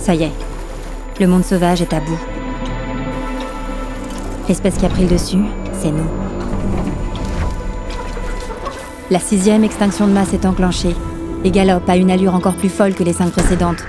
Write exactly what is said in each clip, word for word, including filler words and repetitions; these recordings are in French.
Ça y est, le monde sauvage est à bout. L'espèce qui a pris le dessus, c'est nous. La sixième extinction de masse est enclenchée et galope à une allure encore plus folle que les cinq précédentes.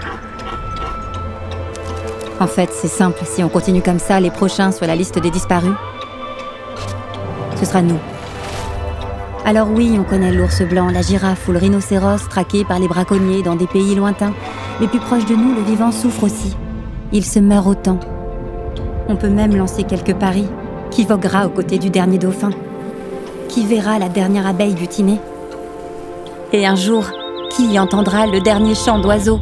En fait, c'est simple, si on continue comme ça, les prochains sur la liste des disparus, ce sera nous. Alors oui, on connaît l'ours blanc, la girafe ou le rhinocéros traqués par les braconniers dans des pays lointains, mais plus proche de nous, le vivant souffre aussi. Il se meurt autant. On peut même lancer quelques paris. Qui voguera aux côtés du dernier dauphin? Qui verra la dernière abeille butinée? Et un jour, qui entendra le dernier chant d'oiseaux?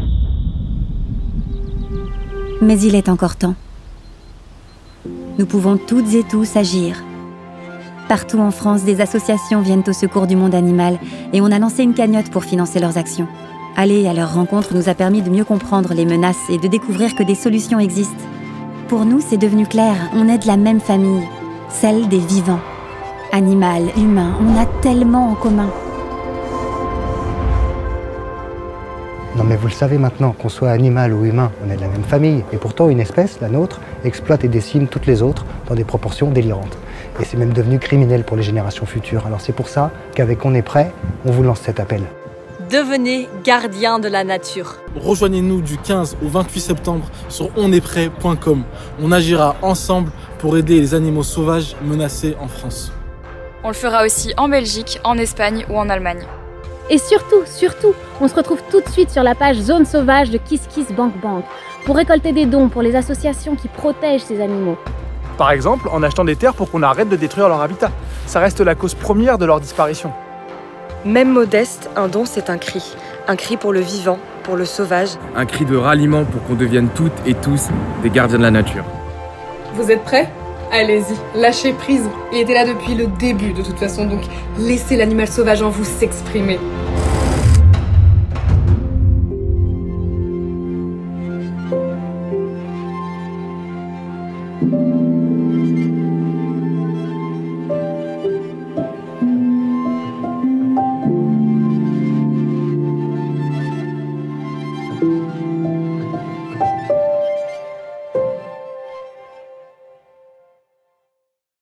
Mais il est encore temps. Nous pouvons toutes et tous agir. Partout en France, des associations viennent au secours du monde animal et on a lancé une cagnotte pour financer leurs actions. Aller à leur rencontre nous a permis de mieux comprendre les menaces et de découvrir que des solutions existent. Pour nous, c'est devenu clair, on est de la même famille, celle des vivants. Animal, humain, on a tellement en commun. Non mais vous le savez maintenant, qu'on soit animal ou humain, on est de la même famille. Et pourtant, une espèce, la nôtre, exploite et décime toutes les autres dans des proportions délirantes. Et c'est même devenu criminel pour les générations futures. Alors c'est pour ça qu'avec On est prêt, on vous lance cet appel. Devenez gardien de la nature. Rejoignez-nous du quinze au vingt-huit septembre sur on est prêt point com. On agira ensemble pour aider les animaux sauvages menacés en France. On le fera aussi en Belgique, en Espagne ou en Allemagne. Et surtout, surtout, on se retrouve tout de suite sur la page Zone Sauvage de KissKissBankBank pour récolter des dons pour les associations qui protègent ces animaux. Par exemple, en achetant des terres pour qu'on arrête de détruire leur habitat. Ça reste la cause première de leur disparition. Même modeste, un don c'est un cri. Un cri pour le vivant, pour le sauvage. Un cri de ralliement pour qu'on devienne toutes et tous des gardiens de la nature. Vous êtes prêts? Allez-y, lâchez prise. Il était là depuis le début de toute façon, donc laissez l'animal sauvage en vous s'exprimer.